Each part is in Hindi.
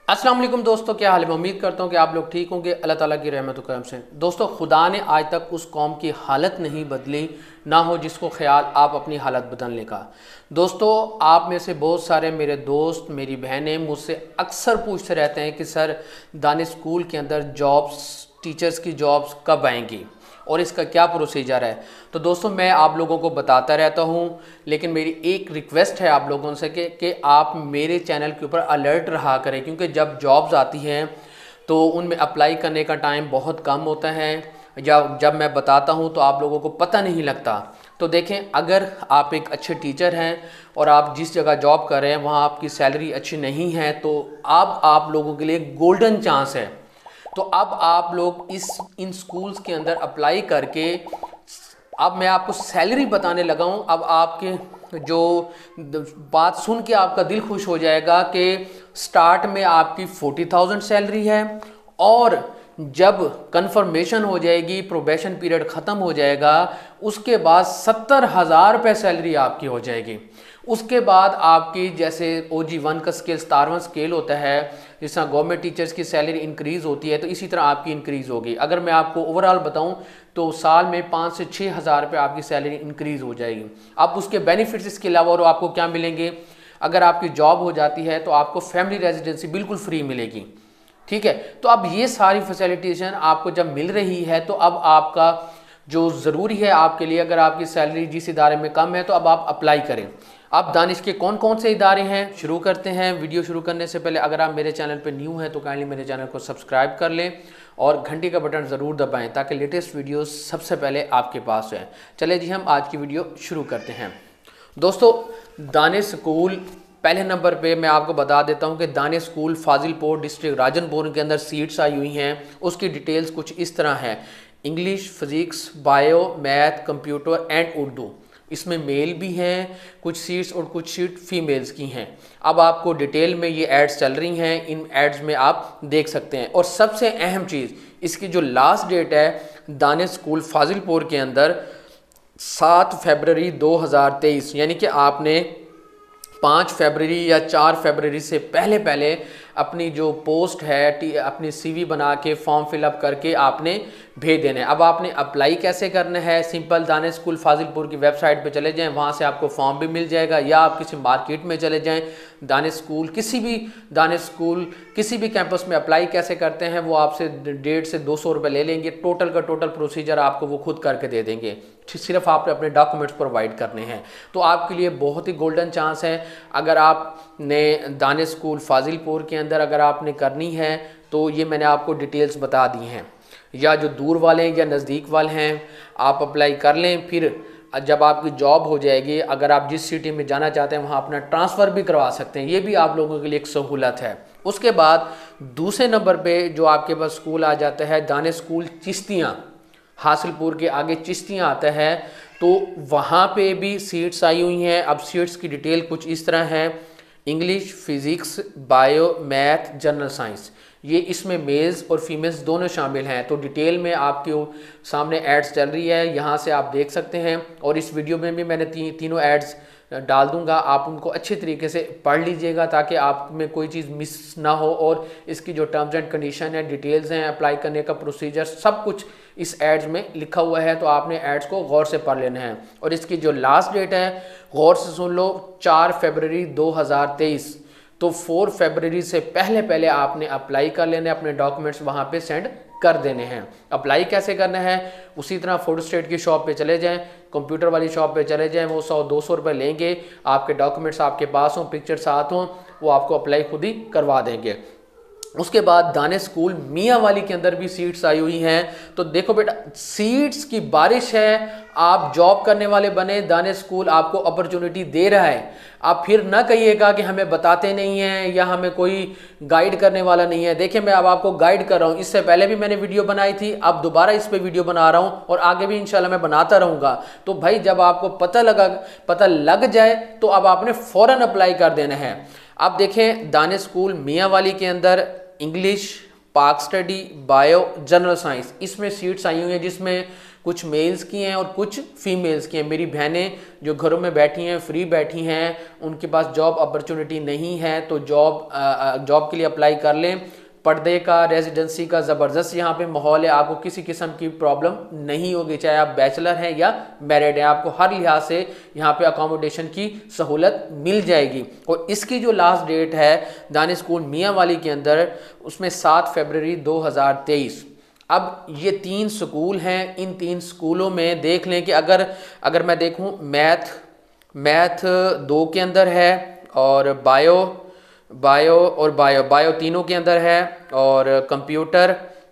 अस्सलाम वालेकुम दोस्तों, क्या हाल है। मैं उम्मीद करता हूँ कि आप लोग ठीक होंगे अल्लाह ताला की रहमत व करम से। दोस्तों, खुदा ने आज तक उस कौम की हालत नहीं बदली, ना हो जिसको ख्याल आप अपनी हालत बदलने का। दोस्तों, आप में से बहुत सारे मेरे दोस्त, मेरी बहनें मुझसे अक्सर पूछते रहते हैं कि सर, दानिश स्कूल के अंदर जॉब्स, टीचर्स की जॉब्स कब आएंगी और इसका क्या प्रोसीजर है। तो दोस्तों, मैं आप लोगों को बताता रहता हूं, लेकिन मेरी एक रिक्वेस्ट है आप लोगों से कि आप मेरे चैनल के ऊपर अलर्ट रहा करें, क्योंकि जब जॉब्स आती हैं तो उनमें अप्लाई करने का टाइम बहुत कम होता है, या जब मैं बताता हूं तो आप लोगों को पता नहीं लगता। तो देखें, अगर आप एक अच्छे टीचर हैं और आप जिस जगह जॉब कर रहे हैं वहाँ आपकी सैलरी अच्छी नहीं है, तो अब आप लोगों के लिए गोल्डन चांस है। तो अब आप लोग इन स्कूल्स के अंदर अप्लाई करके, अब मैं आपको सैलरी बताने लगा हूँ। अब आपके जो बात सुन के आपका दिल खुश हो जाएगा कि स्टार्ट में आपकी 40,000 सैलरी है, और जब कंफर्मेशन हो जाएगी, प्रोबेशन पीरियड ख़त्म हो जाएगा, उसके बाद 70,000 रुपये सैलरी आपकी हो जाएगी। उसके बाद आपकी जैसे OG1 का स्केल, 17वां स्केल होता है, जिस तरह गवर्नमेंट टीचर्स की सैलरी इंक्रीज़ होती है, तो इसी तरह आपकी इंक्रीज़ होगी। अगर मैं आपको ओवरऑल बताऊं तो साल में 5 से 6 हज़ार रुपये आपकी सैलरी इंक्रीज़ हो जाएगी। अब उसके बेनिफिट्स इसके अलावा और आपको क्या मिलेंगे, अगर आपकी जॉब हो जाती है तो आपको फैमिली रेजिडेंसी बिल्कुल फ्री मिलेगी। ठीक है, तो अब ये सारी फैसिलिटेशन आपको जब मिल रही है, तो अब आपका जो ज़रूरी है आपके लिए, अगर आपकी सैलरी जिस इदारे में कम है तो अब आप अप्लाई करें। अब दानिश के कौन कौन से इदारे हैं, शुरू करते हैं। वीडियो शुरू करने से पहले अगर आप मेरे चैनल पर न्यू हैं तो काइंडली मेरे चैनल को सब्सक्राइब कर लें और घंटी का बटन ज़रूर दबाएं, ताकि लेटेस्ट वीडियोस सबसे पहले आपके पास है। चले जी, हम आज की वीडियो शुरू करते हैं। दोस्तों, दानिश स्कूल, पहले नंबर पे मैं आपको बता देता हूं कि दानिश स्कूल फाजिलपुर डिस्ट्रिक्ट राजनपुर के अंदर सीट्स आई हुई हैं। उसकी डिटेल्स कुछ इस तरह है: English, physics, bio, math, computer and Urdu. इसमें मेल भी हैं कुछ सीट्स और कुछ सीट फीमेल्स की हैं। अब आपको डिटेल में ये एड्स चल रही हैं, इन एड्स में आप देख सकते हैं। और सबसे अहम चीज़, इसकी जो लास्ट डेट है दानिश स्कूल फाजिलपुर के अंदर 7 फरवरी 2023, यानी कि आपने 5 फरवरी या 4 फरवरी से पहले पहले अपनी जो पोस्ट है, अपनी CV बना के फॉर्म फिलअप करके आपने भेज देना है। अब आपने अप्लाई कैसे करना है, सिंपल दानिश स्कूल फाजिलपुर की वेबसाइट पे चले जाएं, वहाँ से आपको फॉर्म भी मिल जाएगा, या आप किसी मार्केट में चले जाएं, दानिश स्कूल किसी भी कैंपस में अप्लाई कैसे करते हैं वो आपसे 150 से 200 रुपये ले लेंगे। टोटल का टोटल प्रोसीजर आपको वो खुद करके दे देंगे, सिर्फ आपने अपने डॉक्यूमेंट्स प्रोवाइड करने हैं। तो आपके लिए बहुत ही गोल्डन चांस है। अगर आपने दानिश स्कूल फाजिलपुर के अंदर अगर आपने करनी है तो ये मैंने आपको डिटेल्स बता दी हैं, या जो दूर वाले हैं या नज़दीक वाले हैं आप अप्लाई कर लें। फिर जब आपकी जॉब हो जाएगी, अगर आप जिस सिटी में जाना चाहते हैं वहाँ अपना ट्रांसफ़र भी करवा सकते हैं, ये भी आप लोगों के लिए एक सहूलत है। उसके बाद दूसरे नंबर पे जो आपके पास स्कूल आ जाता है दानिश स्कूल चिश्तियाँ, हासिलपुर के आगे चिश्तियाँ आता है, तो वहाँ पे भी सीट्स आई हुई हैं। अब सीट्स की डिटेल कुछ इस तरह है: English, physics, bio, math, general science. ये इसमें मेल्स और फीमेल्स दोनों शामिल हैं। तो डिटेल में आपके सामने एड्स चल रही है, यहाँ से आप देख सकते हैं। और इस वीडियो में भी मैंने तीनों एड्स डाल दूंगा, आप उनको अच्छे तरीके से पढ़ लीजिएगा ताकि आप में कोई चीज़ मिस ना हो। और इसकी जो टर्म्स एंड कंडीशन है, डिटेल्स हैं, अप्लाई करने का प्रोसीजर, सब कुछ इस एड्स में लिखा हुआ है। तो आपने एड्स को गौर से पढ़ लेना है। और इसकी जो लास्ट डेट है, गौर से सुन लो, 4 फरवरी 2023। तो 4 फरवरी से पहले पहले आपने अप्लाई कर लेना है, अपने डॉक्यूमेंट्स वहाँ पे सेंड कर देने हैं। अप्लाई कैसे करना है, उसी तरह फूड स्टेट की शॉप पे चले जाएं, कंप्यूटर वाली शॉप पे चले जाएं, वो 100-200 रुपये लेंगे। आपके डॉक्यूमेंट्स आपके पास हों, पिक्चर साथ हों, वो आपको अप्लाई खुद ही करवा देंगे। उसके बाद दानिश स्कूल मियाँ वाली के अंदर भी सीट्स आई हुई हैं। तो देखो बेटा, सीट्स की बारिश है, आप जॉब करने वाले बने, दानिश स्कूल आपको अपॉर्चुनिटी दे रहा है। आप फिर ना कहिएगा कि हमें बताते नहीं हैं या हमें कोई गाइड करने वाला नहीं है। देखिए, मैं अब आपको गाइड कर रहा हूँ। इससे पहले भी मैंने वीडियो बनाई थी, अब दोबारा इस पे वीडियो बना रहा हूँ और आगे भी इंशाल्लाह मैं बनाता रहूँगा। तो भाई, जब आपको पता लग जाए तो अब आपने फ़ौरन अप्लाई कर देना है। अब देखें, दानिश स्कूल मियाँ वाली के अंदर English, Pak study, bio, general science, इसमें सीट्स आई हुई हैं, जिसमें कुछ मेल्स की हैं और कुछ फीमेल्स की हैं। मेरी बहनें जो घरों में बैठी हैं, फ्री बैठी हैं, उनके पास जॉब अपॉर्चुनिटी नहीं है, तो जॉब के लिए अप्लाई कर लें। पर्दे का, रेजिडेंसी का ज़बरदस्त यहाँ पे माहौल है, आपको किसी किस्म की प्रॉब्लम नहीं होगी, चाहे आप बैचलर हैं या मैरिड हैं, आपको हर लिहाज से यहाँ पे अकोमोडेशन की सहूलत मिल जाएगी। और इसकी जो लास्ट डेट है दानिश स्कूल मियाँ वाली के अंदर, उसमें 7 फरवरी 2023। अब ये 3 स्कूल हैं, इन 3 स्कूलों में देख लें कि अगर मैं देखूँ मैथ 2 के अंदर है, और बायो तीनों के अंदर है, और कंप्यूटर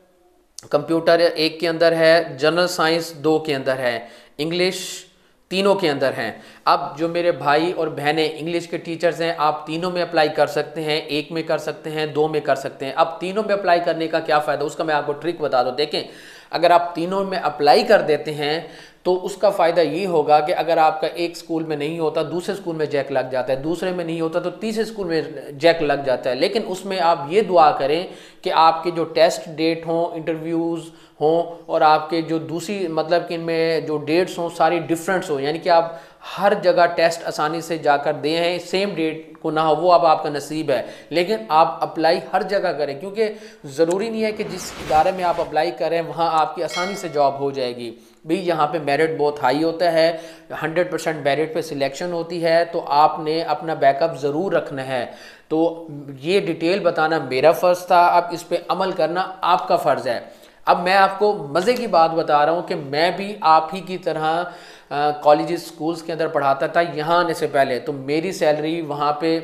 1 के अंदर है, जनरल साइंस 2 के अंदर है, इंग्लिश तीनों के अंदर हैं। अब जो मेरे भाई और बहनें इंग्लिश के टीचर्स हैं, आप तीनों में अप्लाई कर सकते हैं, 1 में कर सकते हैं, 2 में कर सकते हैं। अब तीनों में अप्लाई करने का क्या फ़ायदा, उसका मैं आपको ट्रिक बता दूं। देखें, अगर आप तीनों में अप्लाई कर देते हैं तो उसका फ़ायदा ये होगा कि अगर आपका एक स्कूल में नहीं होता, दूसरे स्कूल में जैक लग जाता है, दूसरे में नहीं होता तो तीसरे स्कूल में जैक लग जाता है। लेकिन उसमें आप ये दुआ करें कि आपके जो टेस्ट डेट हों, इंटरव्यूज़ हों, और आपके जो दूसरी मतलब कि इनमें जो डेट्स हों सारी डिफरेंट्स हों, यानी कि आप हर जगह टेस्ट आसानी से जाकर दे हैं, सेम डेट को ना हो, वो अब आपका नसीब है। लेकिन आप अप्लाई हर जगह करें, क्योंकि ज़रूरी नहीं है कि जिस इदारे में आप अप्लाई करें वहाँ आपकी आसानी से जॉब हो जाएगी। भी यहाँ पे मेरिट बहुत हाई होता है, 100% मेरिट पे सिलेक्शन होती है, तो आपने अपना बैकअप ज़रूर रखना है। तो ये डिटेल बताना मेरा फ़र्ज़ था, अब इस पे अमल करना आपका फ़र्ज़ है। अब मैं आपको मज़े की बात बता रहा हूँ कि मैं भी आप ही की तरह कॉलेजेस स्कूल्स के अंदर पढ़ाता था यहाँ आने से पहले। तो मेरी सैलरी वहाँ पे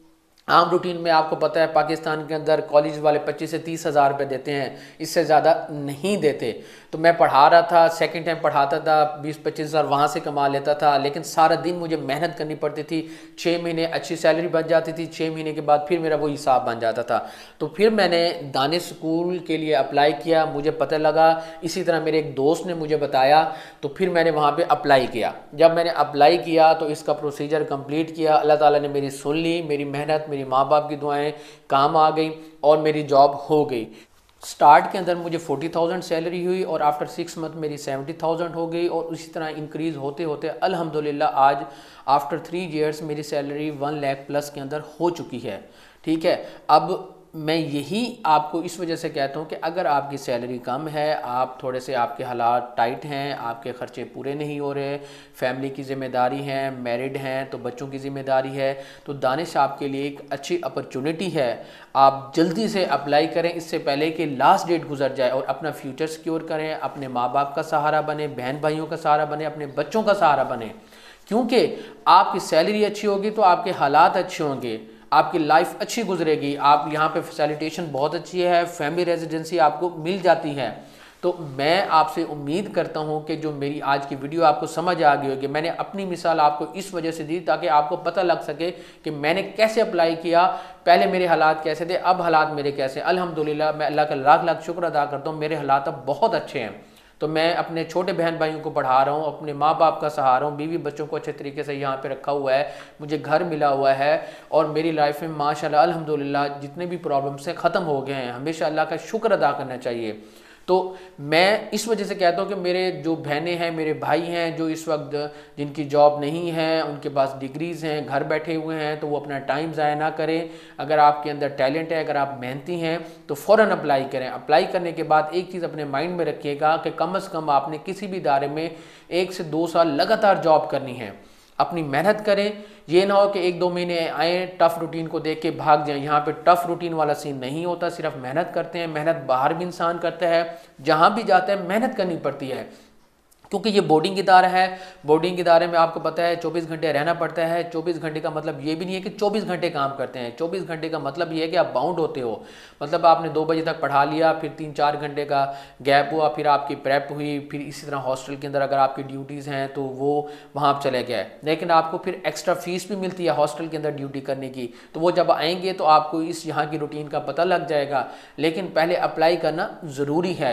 आम रूटीन में आपको पता है पाकिस्तान के अंदर कॉलेज वाले 25 से 30 हज़ार रुपये देते हैं, इससे ज़्यादा नहीं देते। तो मैं पढ़ा रहा था, सेकंड टाइम पढ़ाता था, 20-25 हज़ार वहाँ से कमा लेता था, लेकिन सारा दिन मुझे मेहनत करनी पड़ती थी। 6 महीने अच्छी सैलरी बन जाती थी, 6 महीने के बाद फिर मेरा वो हिसाब बन जाता था। तो फिर मैंने दानिश स्कूल के लिए अप्लाई किया, मुझे पता लगा, इसी तरह मेरे एक दोस्त ने मुझे बताया, तो फिर मैंने वहाँ पर अप्लाई किया। जब मैंने अप्लाई किया तो इसका प्रोसीजर कम्प्लीट किया, अल्लाह ताला ने मेरी सुन ली, मेरी मेहनत, मेरी माँ बाप की दुआएं काम आ गई और मेरी जॉब हो गई। स्टार्ट के अंदर मुझे 40,000 सैलरी हुई और आफ्टर 6 मंथ मेरी 70,000 हो गई, और उसी तरह इंक्रीज़ होते होते अल्हम्दुलिल्लाह आज आफ्टर 3 इयर्स मेरी सैलरी 1 लाख प्लस के अंदर हो चुकी है। ठीक है, अब मैं यही आपको इस वजह से कहता हूँ कि अगर आपकी सैलरी कम है, आप थोड़े से आपके हालात टाइट हैं, आपके ख़र्चे पूरे नहीं हो रहे, फैमिली की ज़िम्मेदारी है, मैरिड हैं तो बच्चों की ज़िम्मेदारी है, तो दानिश आपके लिए एक अच्छी अपॉर्चुनिटी है। आप जल्दी से अप्लाई करें इससे पहले कि लास्ट डेट गुजर जाए, और अपना फ्यूचर सिक्योर करें, अपने माँ बाप का सहारा बने, बहन भाइयों का सहारा बने, अपने बच्चों का सहारा बने। क्योंकि आपकी सैलरी अच्छी होगी तो आपके हालात अच्छे होंगे, आपकी लाइफ अच्छी गुजरेगी। आप यहाँ पे फैसिलिटेशन बहुत अच्छी है, फैमिली रेजिडेंसी आपको मिल जाती है। तो मैं आपसे उम्मीद करता हूँ कि जो मेरी आज की वीडियो आपको समझ आ गई होगी। मैंने अपनी मिसाल आपको इस वजह से दी ताकि आपको पता लग सके कि मैंने कैसे अप्लाई किया, पहले मेरे हालात कैसे थे, अब हालात मेरे कैसे। अल्हम्दुलिल्लाह मैं अल्लाह का लाख लाख शुक्र अदा करता हूँ, मेरे हालात अब बहुत अच्छे हैं। तो मैं अपने छोटे बहन भाइयों को पढ़ा रहा हूँ, अपने माँ बाप का सहारा हूँ, बीवी बच्चों को अच्छे तरीके से यहाँ पे रखा हुआ है, मुझे घर मिला हुआ है, और मेरी लाइफ में माशाल्लाह अल्हम्दुलिल्लाह जितने भी प्रॉब्लम्स हैं ख़त्म हो गए हैं। हमेशा अल्लाह का शुक्र अदा करना चाहिए। तो मैं इस वजह से कहता हूँ कि मेरे जो बहनें हैं, मेरे भाई हैं, जो इस वक्त जिनकी जॉब नहीं है, उनके पास डिग्रीज़ हैं, घर बैठे हुए हैं, तो वो अपना टाइम ज़ाया ना करें। अगर आपके अंदर टैलेंट है, अगर आप मेहनती हैं तो फ़ौरन अप्लाई करें। अप्लाई करने के बाद एक चीज़ अपने माइंड में रखिएगा कि कम से कम आपने किसी भी इदारे में 1 से 2 साल लगातार जॉब करनी है। अपनी मेहनत करें, ये ना हो कि 1-2 महीने आए, टफ़ रूटीन को देख के भाग जाएं। यहाँ पे टफ़ रूटीन वाला सीन नहीं होता, सिर्फ मेहनत करते हैं। मेहनत बाहर भी इंसान करता है, जहाँ भी जाते हैं मेहनत करनी पड़ती है, क्योंकि ये बोर्डिंग इदारा है। बोर्डिंग इदारे में आपको पता है 24 घंटे रहना पड़ता है। 24 घंटे का मतलब ये भी नहीं है कि 24 घंटे काम करते हैं। 24 घंटे का मतलब ये है कि आप बाउंड होते हो, मतलब आपने 2 बजे तक पढ़ा लिया, फिर 3-4 घंटे का गैप हुआ, फिर आपकी प्रेप हुई, फिर इसी तरह हॉस्टल के अंदर अगर आपकी ड्यूटीज़ हैं तो वो वहाँ आप चले गए। लेकिन आपको फिर एक्स्ट्रा फीस भी मिलती है हॉस्टल के अंदर ड्यूटी करने की, तो वो जब आएंगे तो आपको इस यहाँ की रूटीन का पता लग जाएगा। लेकिन पहले अप्लाई करना ज़रूरी है।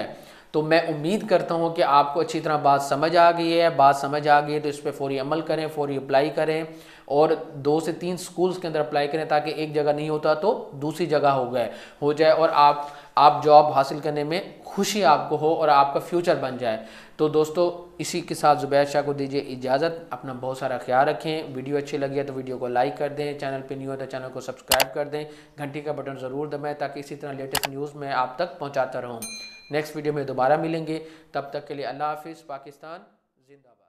तो मैं उम्मीद करता हूँ कि आपको अच्छी तरह बात समझ आ गई है। बात समझ आ गई है तो इस पर फौरी अमल करें, फौरी अप्लाई करें और 2 से 3 स्कूल्स के अंदर अप्लाई करें ताकि एक जगह नहीं होता तो दूसरी जगह हो जाए और आप जॉब हासिल करने में खुशी आपको हो और आपका फ्यूचर बन जाए। तो दोस्तों इसी के साथ ज़ुबैर शाह को दीजिए इजाज़त। अपना बहुत सारा ख्याल रखें। वीडियो अच्छी लगी है तो वीडियो को लाइक कर दें, चैनल पे न्यू है तो चैनल को सब्सक्राइब कर दें, घंटी का बटन ज़रूर दबाएं ताकि इसी तरह लेटेस्ट न्यूज़ मैं आप तक पहुँचाता रहूँ। नेक्स्ट वीडियो में दोबारा मिलेंगे, तब तक के लिए अल्लाह हाफिज़। पाकिस्तान जिंदाबाद।